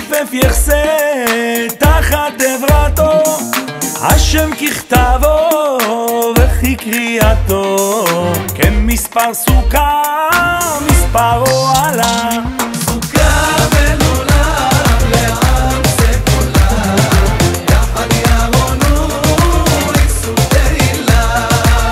יתנופף יחסה תחת עברתו, השם ככתבו וכי קריאתו, כמספר סוכה מספרו עלה. סוכה ולולב לעם סגולה, יחד ירונו איסור תהילה.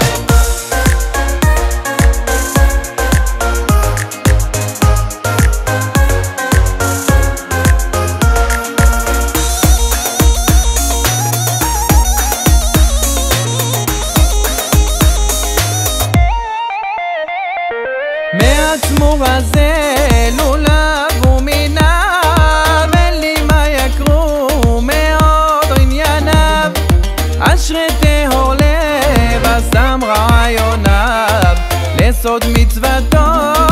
מעצמו הזה לולב ומינב, אין לי מה יקרו מאוד ענייניו, אשרי טהור לב אשם רעיוניו, לסוד מצוותו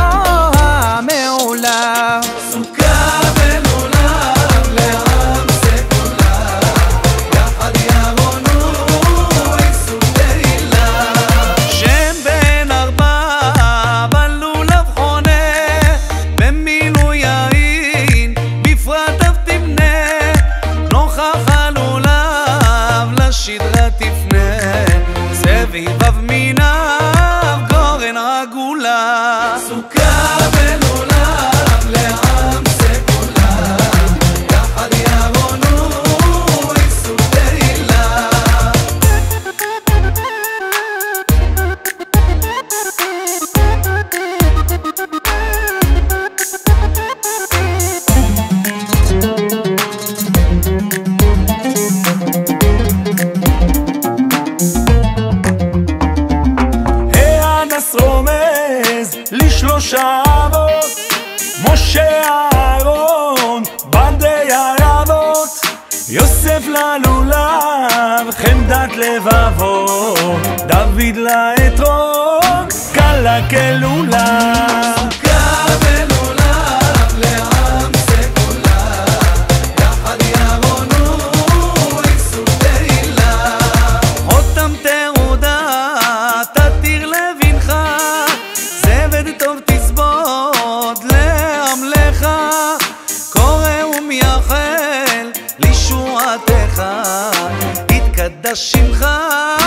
המעולה. סוכה ולולב לעם סגולה, יחד ירונו איסור תהילה. שם בן ארבע בלולב חונה, במילוי יין בפרט אף תמנה, נוכח הלולב לשדרה תפנה, סביביו מיניו גורן רגולה. סוכה ולולב לעם סגולה, יחד ירונו איסור תהילה. האנס רומז לשלושה אבות, משה אהרון בדי ערבות, יוסף ללולב חמדת לבבו, דוד לאתרוג קלה כלולה. סוכה ולולב לעם סגולה, יחד ירונו איסור תהילה. אותם תעודה תתיר לבנך, זבד טוב תסבוד לעמלך, קורא ומייחל לישועתך, יתקדש שמך